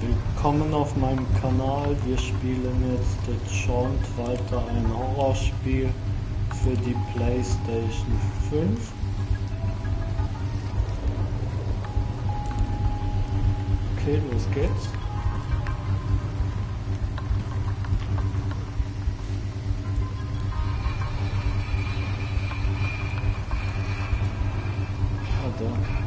Willkommen auf meinem Kanal. Wir spielen jetzt The Jaunt weiter, ein Horrorspiel für die PlayStation 5. Okay, los geht's. Ah, da.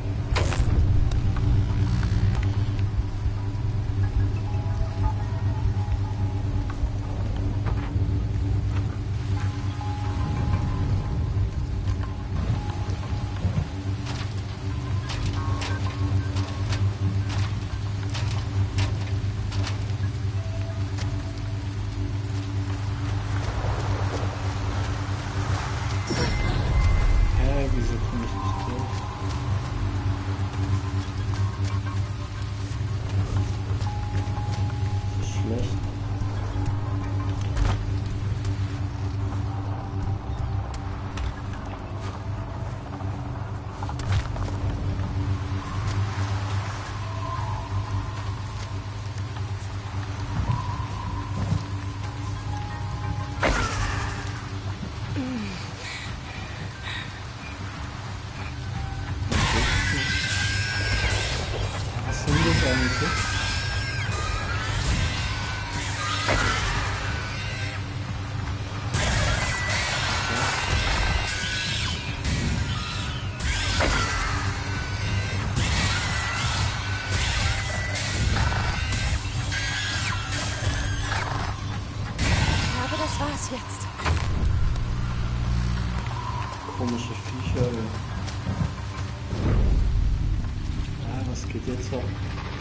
Wieso komme ich nicht durch? Das ist schlecht. Was sind das eigentlich? Ich glaube, das war's jetzt. Komische Viecher. Was geht jetzt ab?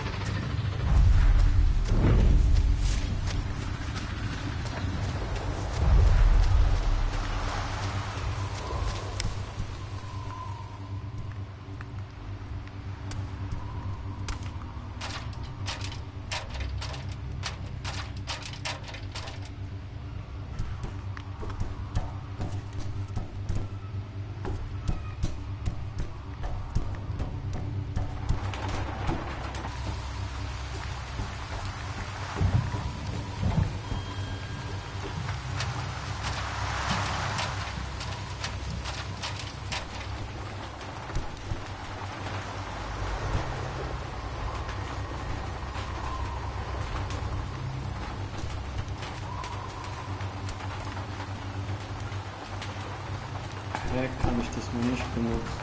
Kann ich das mal nicht benutzen?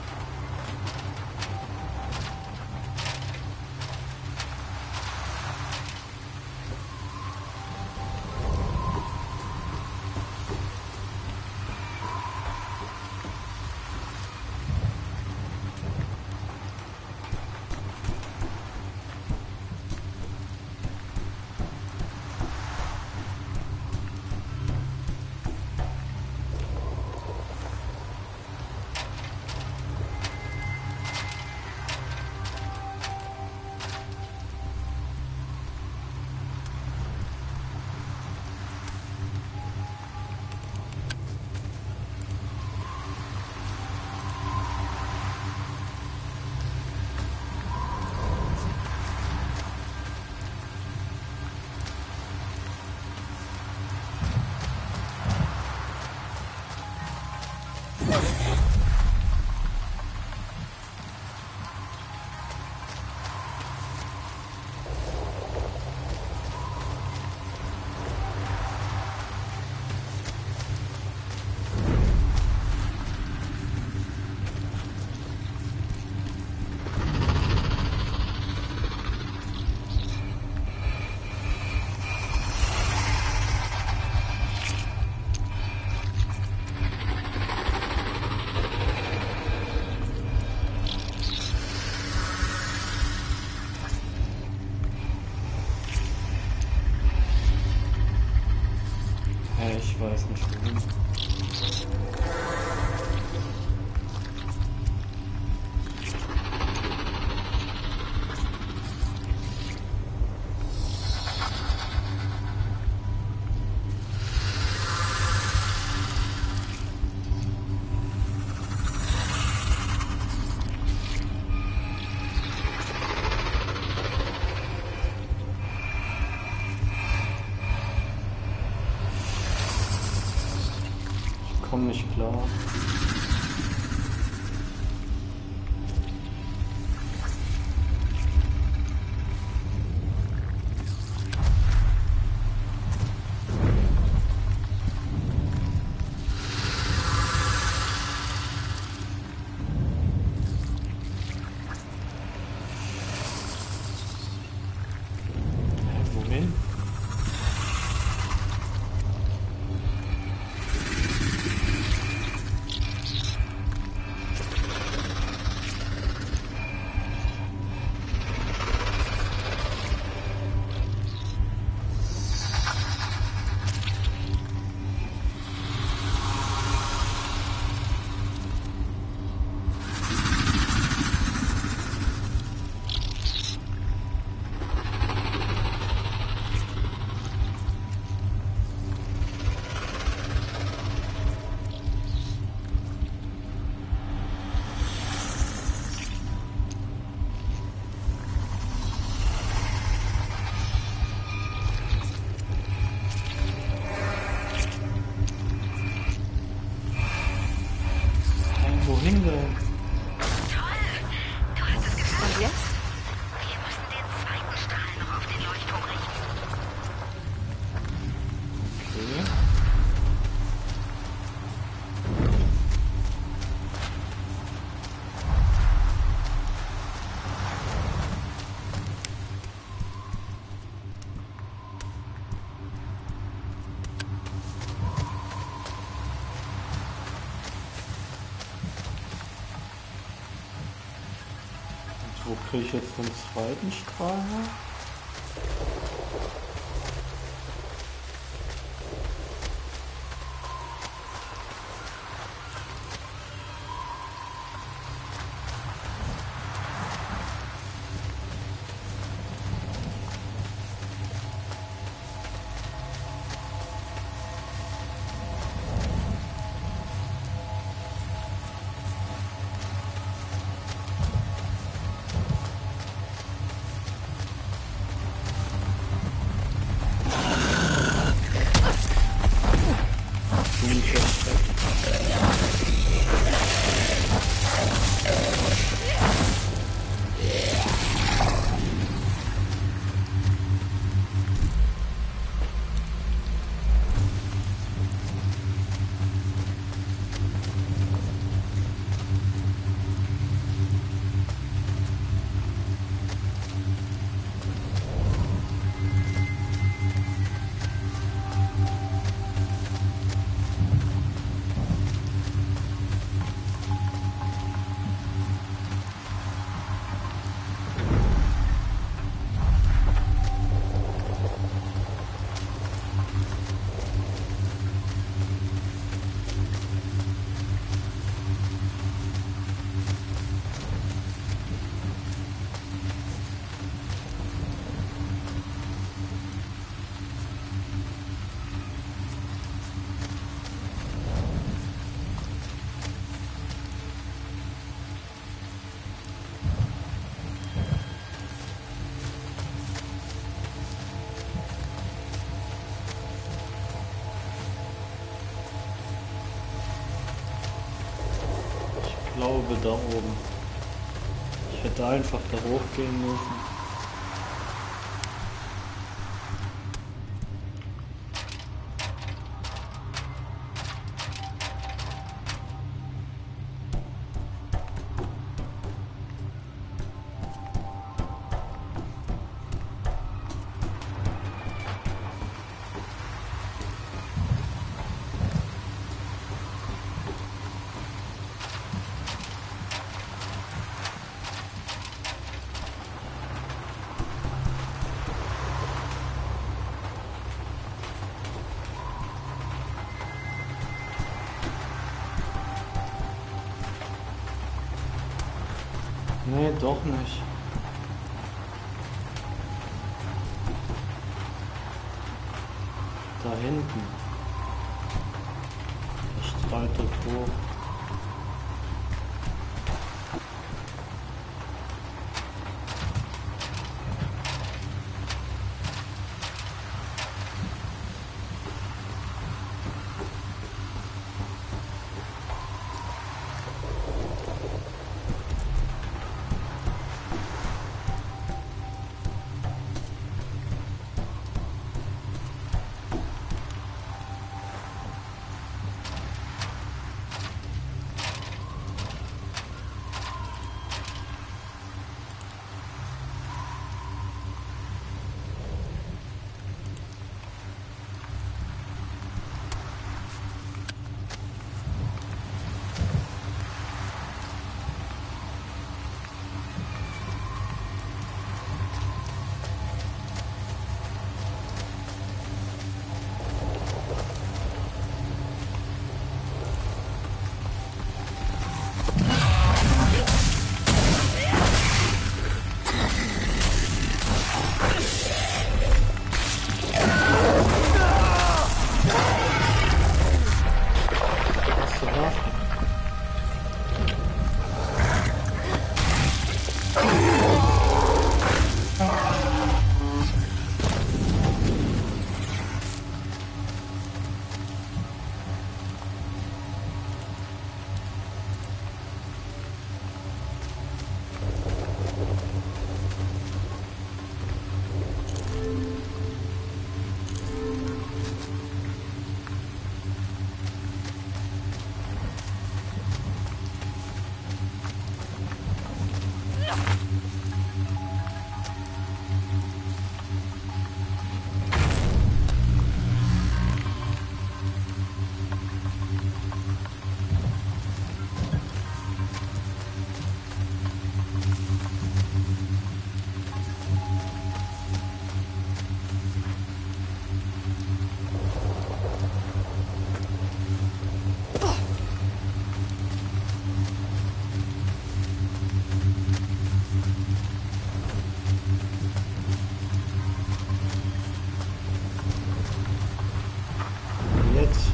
Ich weiß nicht warum. komm nicht klar. Wohin? Wohin denn? Toll! Du hast es geschafft. Und jetzt? Wir müssen den zweiten Strahl noch auf den Leuchtturm richten. Okay. Wo kriege ich jetzt den zweiten Strahl her? Ich glaube da oben. Ich hätte einfach da hochgehen müssen. Nee, doch nicht. Da hinten. Der Strahl dort hoch.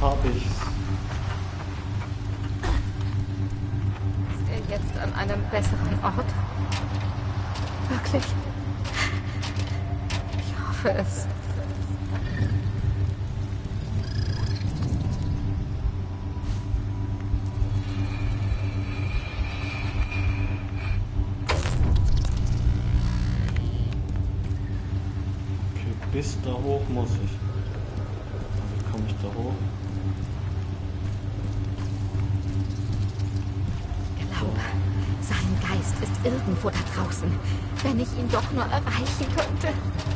habe ich's. Ist er jetzt an einem besseren Ort? Wirklich? Ich hoffe es. Okay, bis da hoch muss ich. Wie komme ich da hoch? Glaube, sein Geist ist irgendwo da draußen. Wenn ich ihn doch nur erreichen könnte.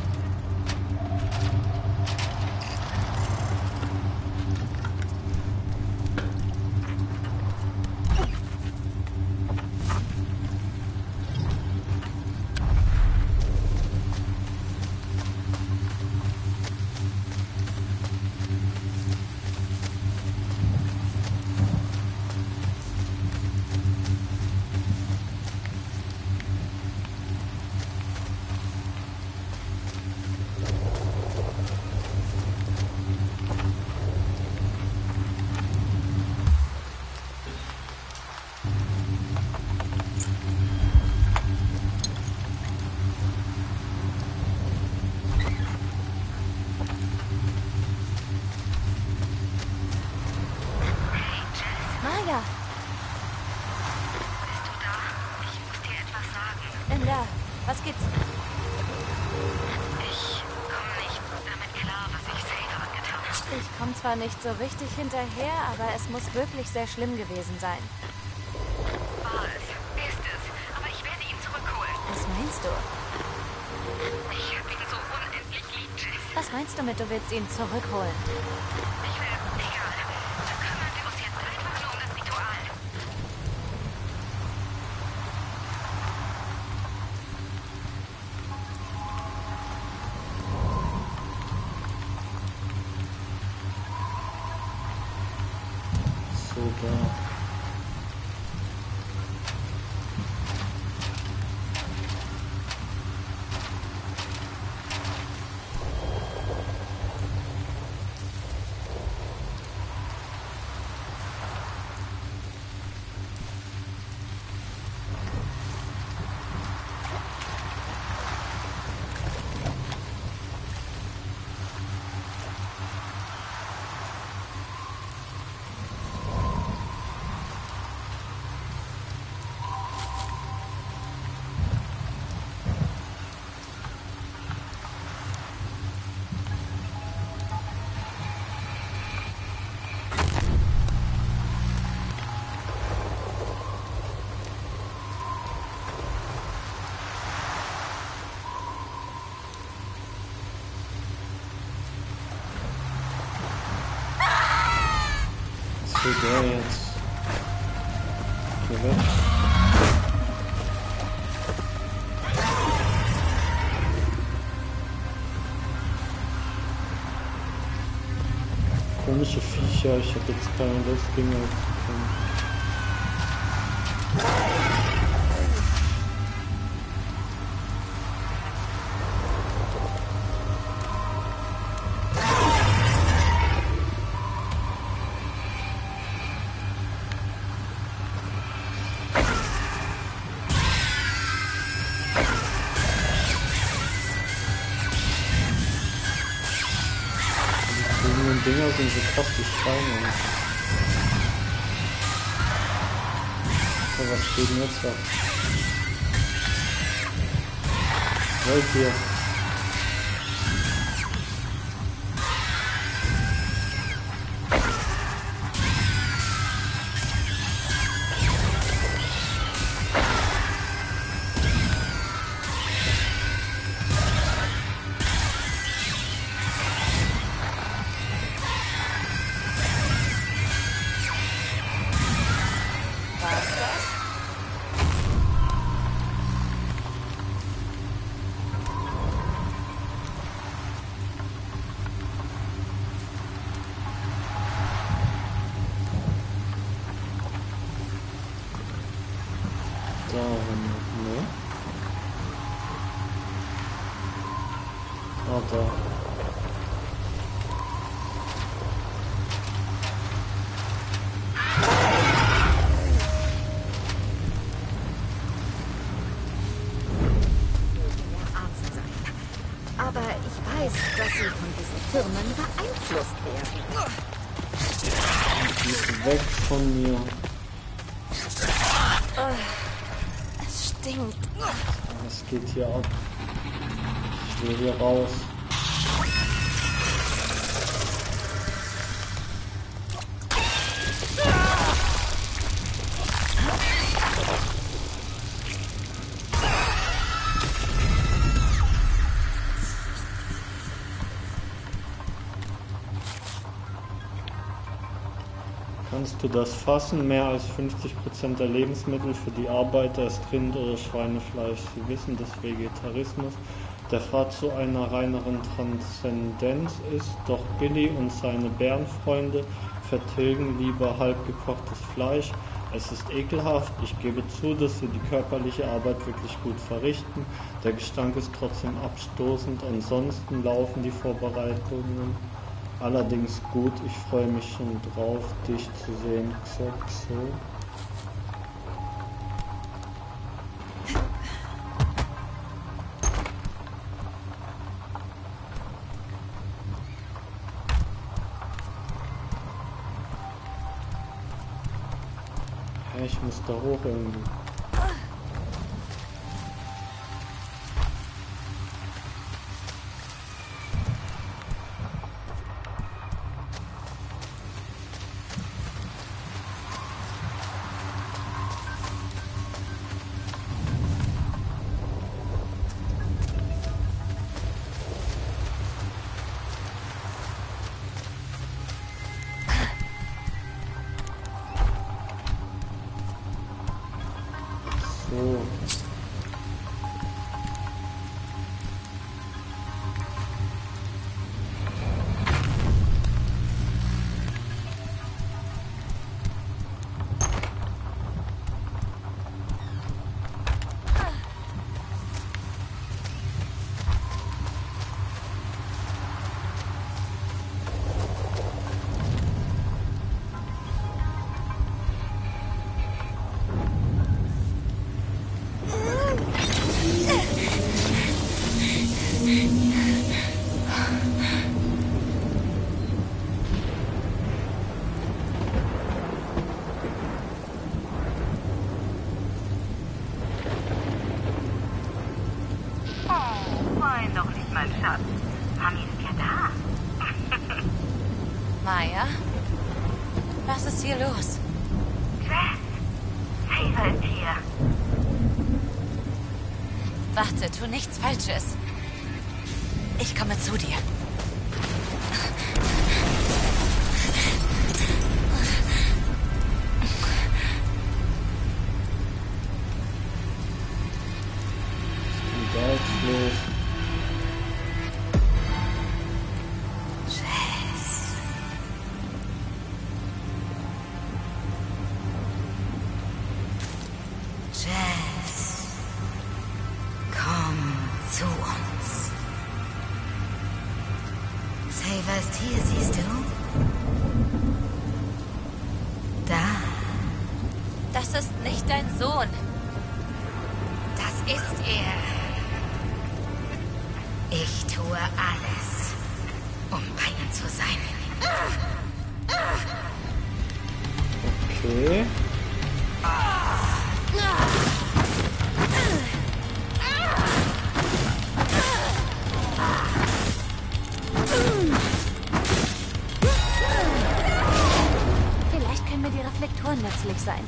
Maya, Bist du da? Ich muss dir etwas sagen. Linda, was gibt's? Ich komme nicht damit klar, was ich Sailor angetan habe. Ich komme zwar nicht so richtig hinterher, aber es muss wirklich sehr schlimm gewesen sein. War es? Ist es? Aber ich werde ihn zurückholen. Was meinst du? Ich habe ihn so unendlich lieb, Jess. Was meinst du mit, du willst ihn zurückholen? Ich will... Egal. Kümmern wir uns jetzt einfach nur um das Ritual. So, da. Was will der jetzt? Geh weg. Komische Viecher, ich habe jetzt keine Lust gegen euch zu kämpfen. Die Dinger sind so krass, die Steine. So, was steht denn jetzt ab? Wollt ihr? War's das? Da, ne? Ah, da. Aber ich weiß, dass Sie von diesen Firmen beeinflusst werden. Geht weg von mir. Es stinkt. Was geht hier ab? Ich will hier raus. Kannst du das fassen? Mehr als 50% der Lebensmittel für die Arbeiter ist Rind- oder Schweinefleisch. Sie wissen, dass Vegetarismus der Pfad zu einer reineren Transzendenz ist, doch Billy und seine Bärenfreunde vertilgen lieber halbgekochtes Fleisch. Es ist ekelhaft, ich gebe zu, dass sie die körperliche Arbeit wirklich gut verrichten. Der Gestank ist trotzdem abstoßend, ansonsten laufen die Vorbereitungen allerdings gut. Ich freue mich schon drauf, dich zu sehen, Xoxo. Ich muss da hoch irgendwie. So. Wein doch nicht, mein Schatz. Mami ist ja da. Maya? Was ist hier los? Jess, Favor ist hier. Warte, tu nichts Falsches. Ich komme zu dir. Los. Jess. Jess. Komm zu uns. Favor ist hier, siehst du? Da. Das ist nicht dein Sohn. Das ist er. Ich tue alles, um bei ihm zu sein. Okay. Vielleicht können mir die Reflektoren nützlich sein.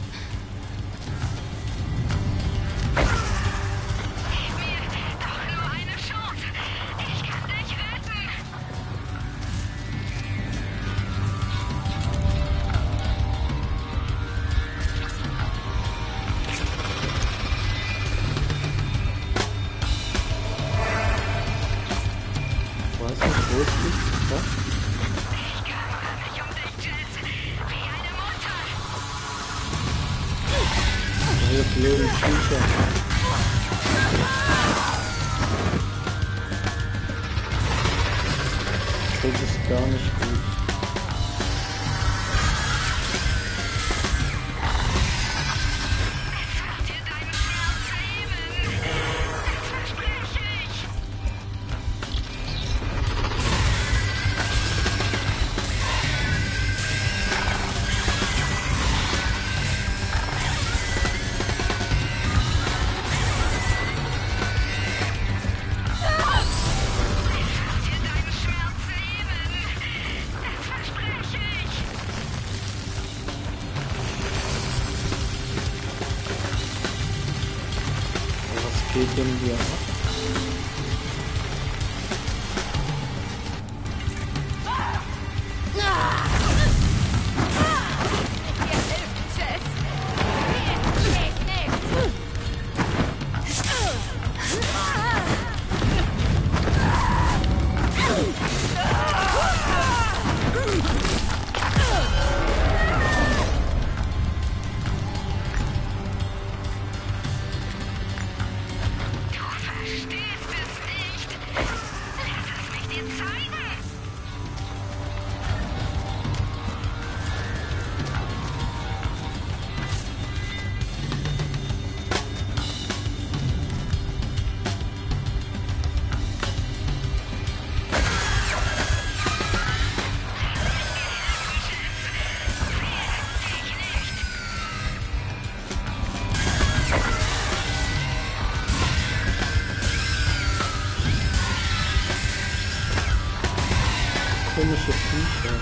Blöde Viecher. Das ist gar nicht gut. springen wir ab. Komische Viecher.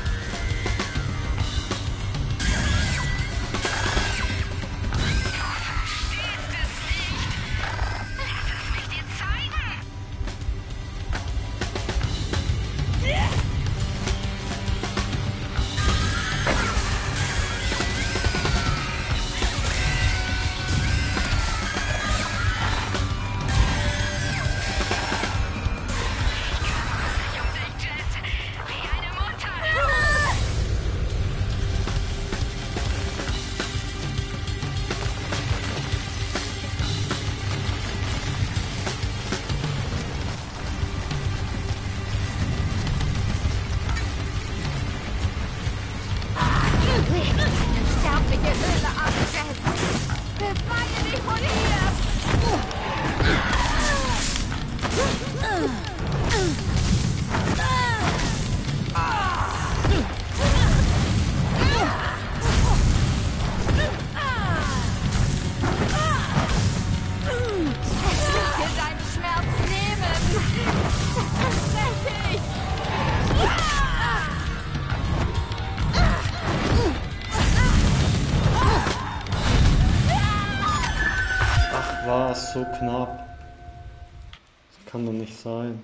War es so knapp? Das kann doch nicht sein.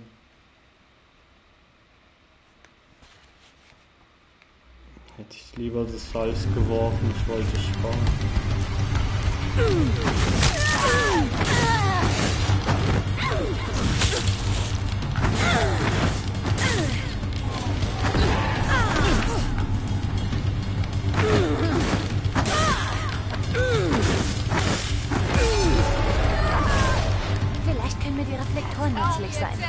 Hätte ich lieber das Salz geworfen, ich wollte sparen. Vielleicht können mir die Reflektoren nützlich sein.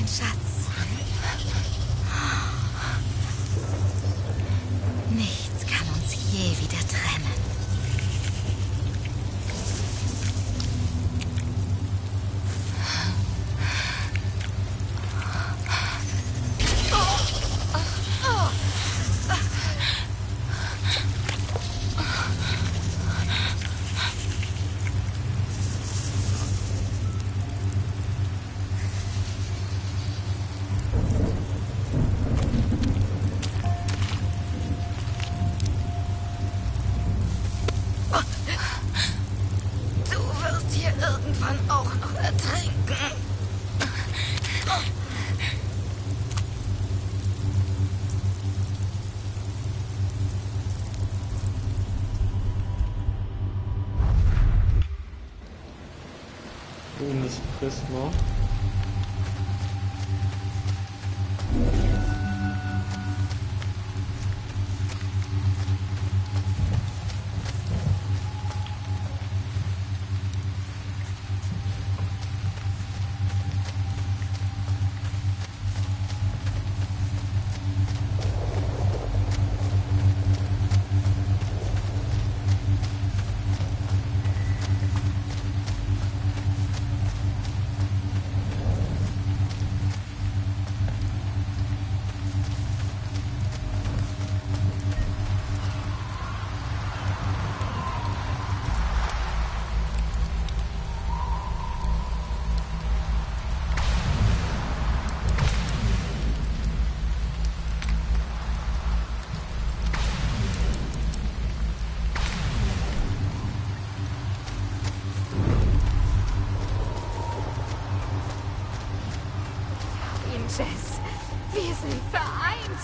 mein Schatz. Nichts kann uns je wieder trennen. Irgendwann auch noch ertrinken. Grünes Prisma. Jess, wir sind vereint.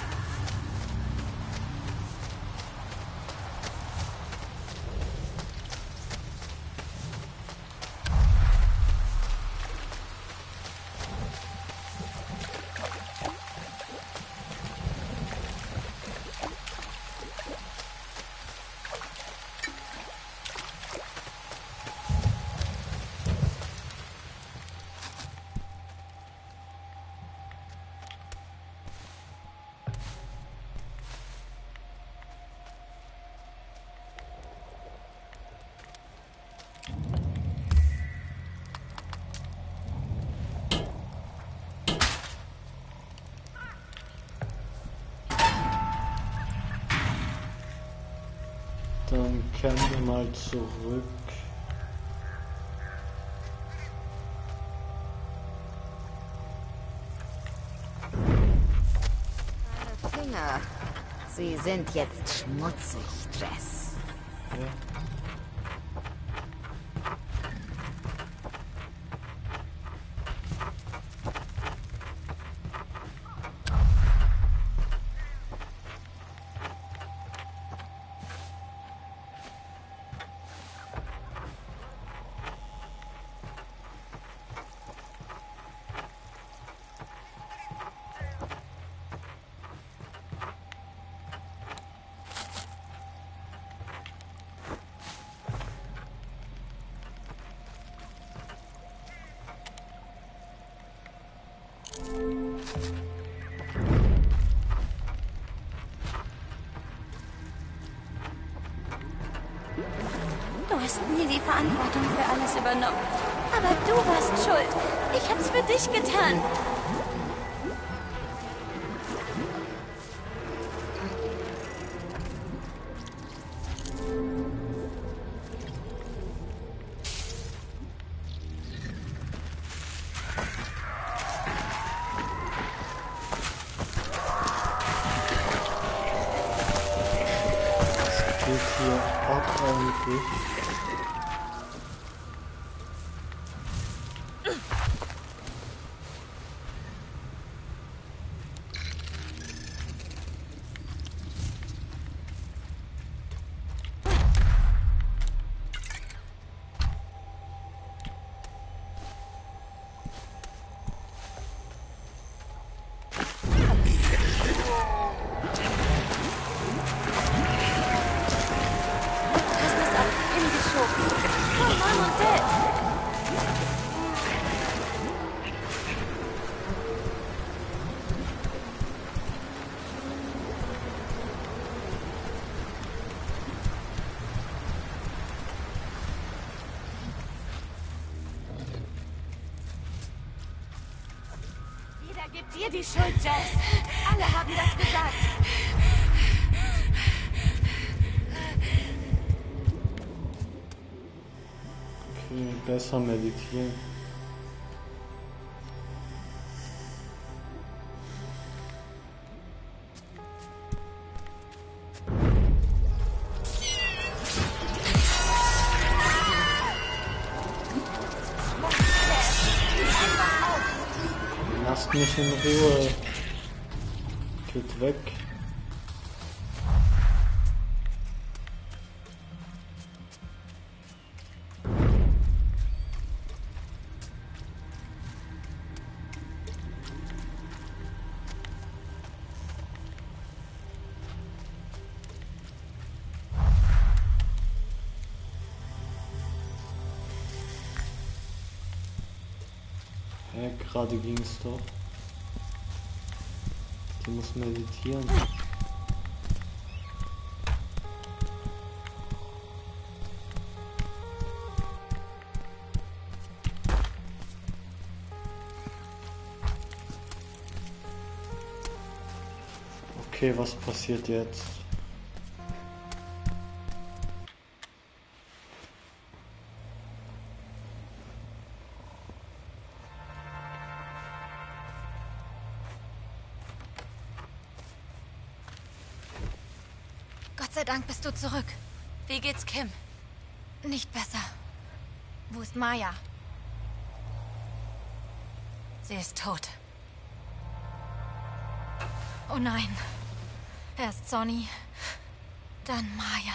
Dann kehren wir mal zurück. Deine Finger. Sie sind jetzt schmutzig, Jess. Ja. Du hast nie die Verantwortung für alles übernommen. Aber du warst schuld. Ich hab's für dich getan. Geht hier ab eigentlich. Du hast es auch Gib dir die Schuld, Jess. Alle haben das gesagt. Okay, besser meditieren. Lasst mich in Ruhe. Geht weg. Gerade ging es doch. Die muss meditieren. Okay, was passiert jetzt? Gott sei Dank bist du zurück. Wie geht's Kim? Nicht besser. Wo ist Maya? Sie ist tot. Oh nein. Erst Sonny, dann Maya.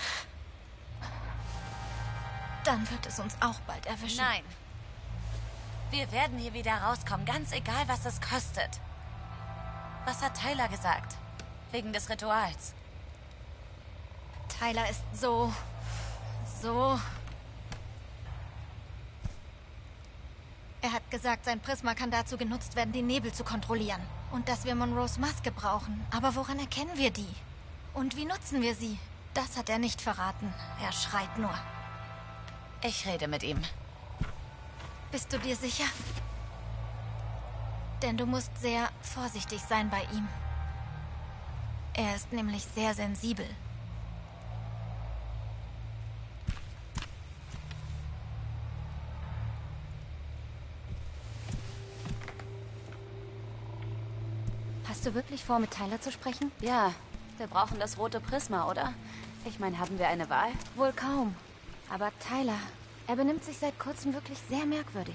Dann wird es uns auch bald erwischen. Nein. Wir werden hier wieder rauskommen, ganz egal, was es kostet. Was hat Tyler gesagt? Wegen des Rituals. Tyler ist so... Er hat gesagt, sein Prisma kann dazu genutzt werden, den Nebel zu kontrollieren. Und dass wir Monroes Maske brauchen. Aber woran erkennen wir die? Und wie nutzen wir sie? Das hat er nicht verraten. Er schreit nur. Ich rede mit ihm. Bist du dir sicher? Denn du musst sehr vorsichtig sein bei ihm. Er ist nämlich sehr sensibel. Hast du wirklich vor, mit Tyler zu sprechen? Ja, wir brauchen das rote Prisma, oder? Ich meine, haben wir eine Wahl? Wohl kaum. Aber Tyler, er benimmt sich seit kurzem wirklich sehr merkwürdig.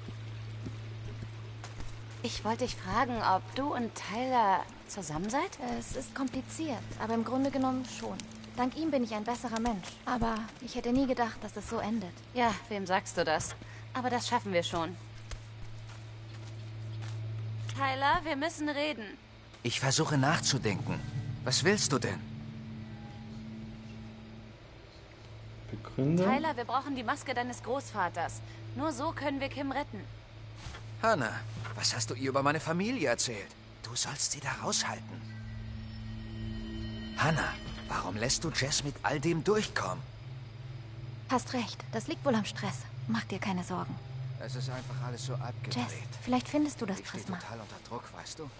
Ich wollte dich fragen, ob du und Tyler zusammen seid? Es ist kompliziert, aber im Grunde genommen schon. Dank ihm bin ich ein besserer Mensch. Aber ich hätte nie gedacht, dass es so endet. Ja, wem sagst du das? Aber das schaffen wir schon. Tyler, wir müssen reden. Ich versuche nachzudenken. Was willst du denn? Begründung? Tyler, wir brauchen die Maske deines Großvaters. Nur so können wir Kim retten. Hannah, was hast du ihr über meine Familie erzählt? Du sollst sie da raushalten. Hannah, warum lässt du Jess mit all dem durchkommen? Hast recht, das liegt wohl am Stress. Mach dir keine Sorgen. Es ist einfach alles so abgedreht. Jess, vielleicht findest du das Ich stehe Prisma. total unter Druck, weißt du?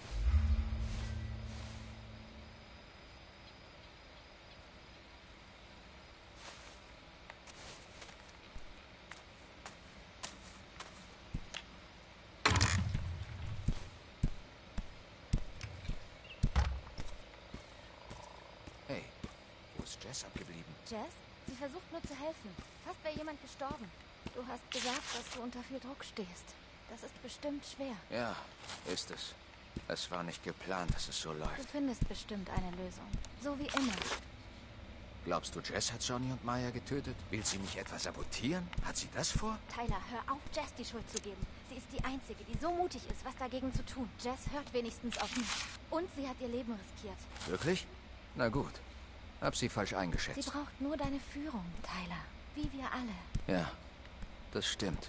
Hey, wo ist Jess abgeblieben? Jess, sie versucht nur zu helfen. Fast wäre jemand gestorben. Du hast gesagt, dass du unter viel Druck stehst. Das ist bestimmt schwer. Ja, ist es. Es war nicht geplant, dass es so Du läuft. findest bestimmt eine Lösung. So wie immer. Glaubst du, Jess hat Johnny und Maya getötet? Will sie mich etwa sabotieren? Hat sie das vor? Tyler, hör auf, Jess die Schuld zu geben. Sie ist die Einzige, die so mutig ist, was dagegen zu tun. Jess hört wenigstens auf mich. Und sie hat ihr Leben riskiert. Wirklich? Na gut. Hab sie falsch Sie eingeschätzt. braucht nur deine Führung, Tyler. Wie wir alle. Ja, das stimmt.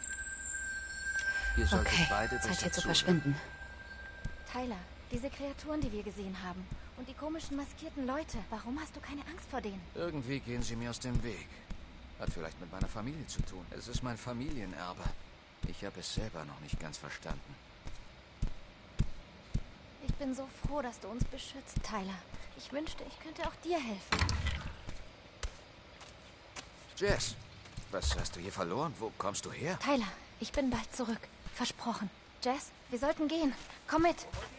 Ihr solltet Okay, beide Zeit besser hier zu zuhören. verschwinden. Tyler, diese Kreaturen, die wir gesehen haben. Und die komischen maskierten Leute. Warum hast du keine Angst vor denen? Irgendwie gehen sie mir aus dem Weg. Hat vielleicht mit meiner Familie zu tun. Es ist mein Familienerbe. Ich habe es selber noch nicht ganz verstanden. Ich bin so froh, dass du uns beschützt, Tyler. Ich wünschte, ich könnte auch dir helfen. Jess, was hast du hier verloren? Wo kommst du her? Tyler, ich bin bald zurück. Versprochen. Jess, wir sollten gehen. Komm mit.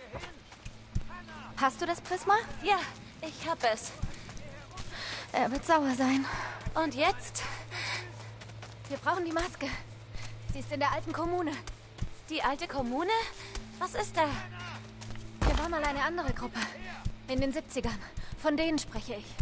Hast du das Prisma? Ja, ich hab es. Er wird sauer sein. Und jetzt? Wir brauchen die Maske. Sie ist in der alten Kommune. Die alte Kommune? Was ist da? Wir waren mal eine andere Gruppe. In den 70ern. Von denen spreche ich.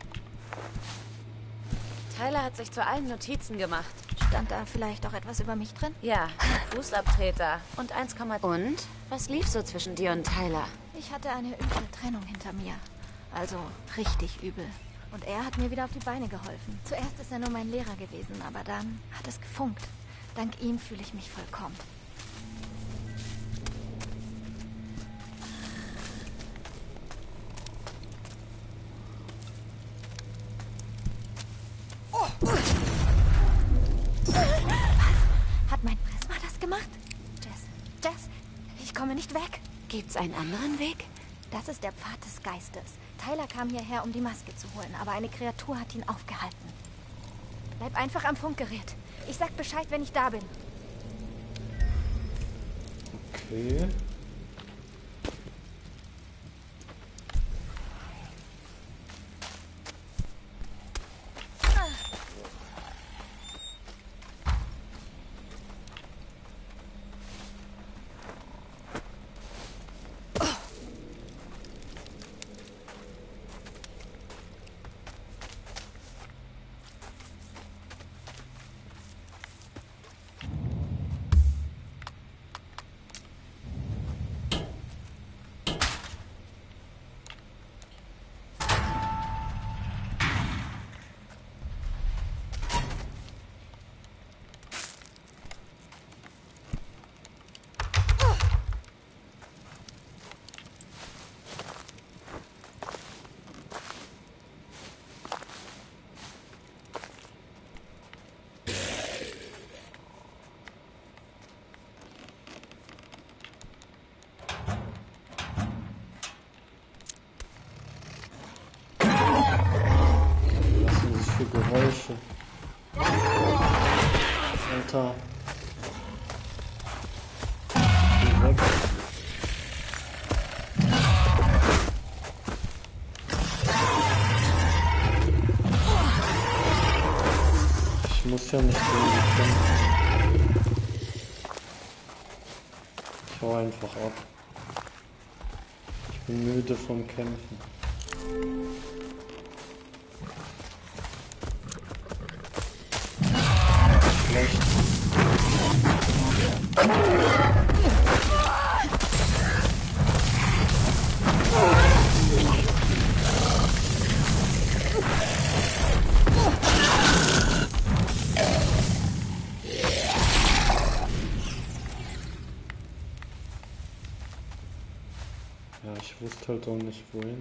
Tyler hat sich zu allen Notizen gemacht. Stand da vielleicht auch etwas über mich drin? Ja, Fußabtreter und 1, Und? Was lief so zwischen dir und Tyler? Ich hatte eine üble Trennung hinter mir. Also richtig übel. Und er hat mir wieder auf die Beine geholfen. Zuerst ist er nur mein Lehrer gewesen, aber dann hat es gefunkt. Dank ihm fühle ich mich vollkommen. Hat mein Prisma das gemacht? Jess, ich komme nicht weg. Gibt's einen anderen Weg? Das ist der Pfad des Geistes. Tyler kam hierher, um die Maske zu holen, aber eine Kreatur hat ihn aufgehalten. Bleib einfach am Funkgerät. Ich sag Bescheid, wenn ich da bin. Okay. Geräusche. Alter. Geh weg. Ich muss ja nicht irgendwie kämpfen. Ich hau einfach ab. Ich bin müde vom Kämpfen. Schlecht. Ja, ich wusste halt auch nicht wohin.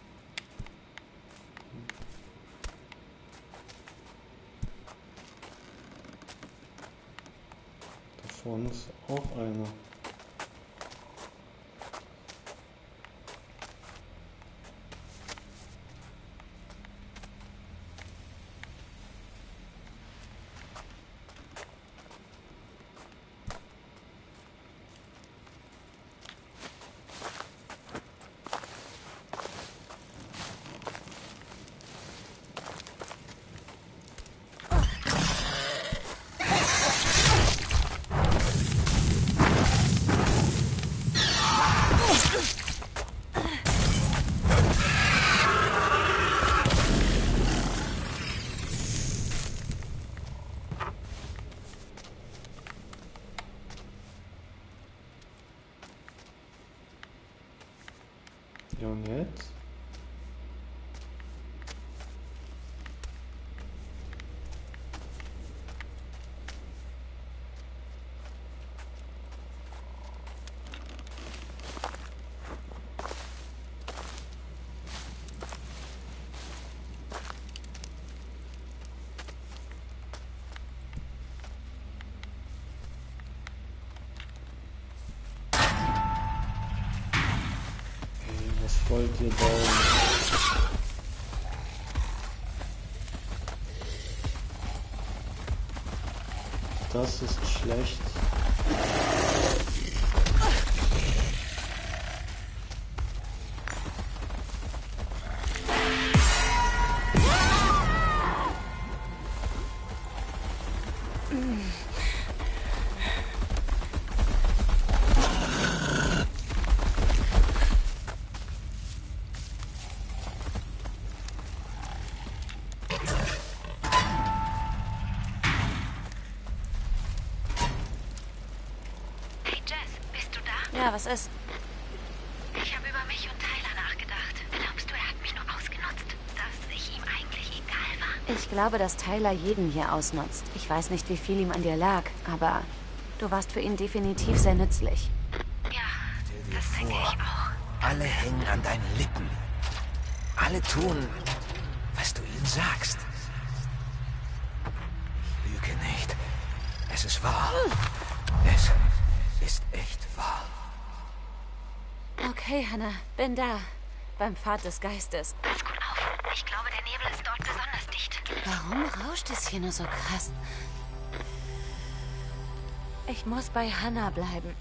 Da vorne ist auch einer. Ja, und jetzt? wollt ihr bauen? Das ist schlecht. Ja, was ist? Ich habe über mich und Tyler nachgedacht. Glaubst du, er hat mich nur ausgenutzt? Dass ich ihm eigentlich egal war? Ich glaube, dass Tyler jeden hier ausnutzt. Ich weiß nicht, wie viel ihm an dir lag, aber du warst für ihn definitiv sehr nützlich. Ja, das denke ich auch. Alle hängen an deinen Lippen. Alle tun, was du ihnen sagst. Ich lüge nicht. Es ist wahr. Es ist echt wahr. Okay, Hannah, bin da. Beim Pfad des Geistes. Pass gut auf. Ich glaube, der Nebel ist dort besonders dicht. Warum rauscht es hier nur so krass? Ich muss bei Hannah bleiben.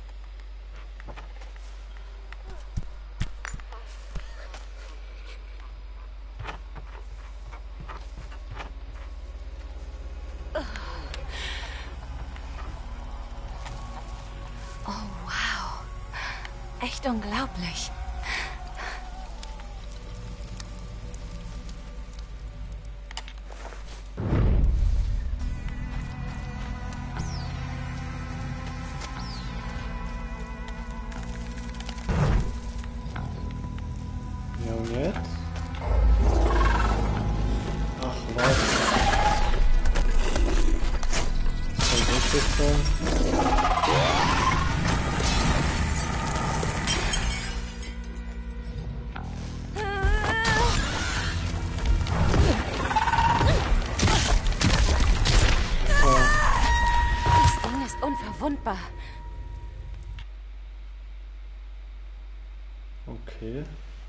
Oh, wow. Echt unglaublich. Ja, und jetzt? Ach, was? Soll das jetzt sein? Das Ding ist unverwundbar. Okay.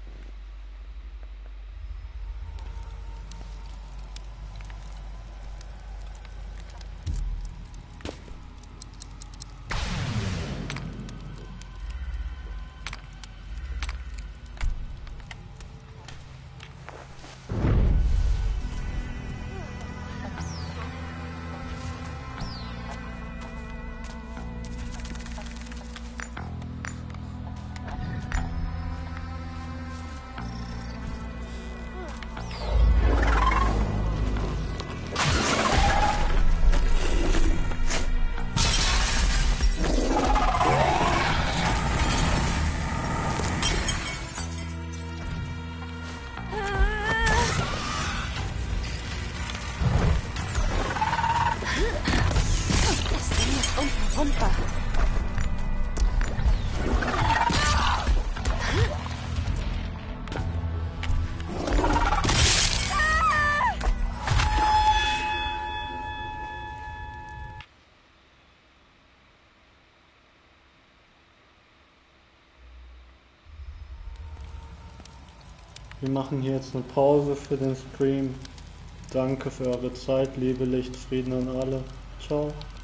Das Ding ist unverwundbar. Wir machen hier jetzt eine Pause für den Stream. Danke für eure Zeit, Liebe, Licht, Frieden an alle. Ciao.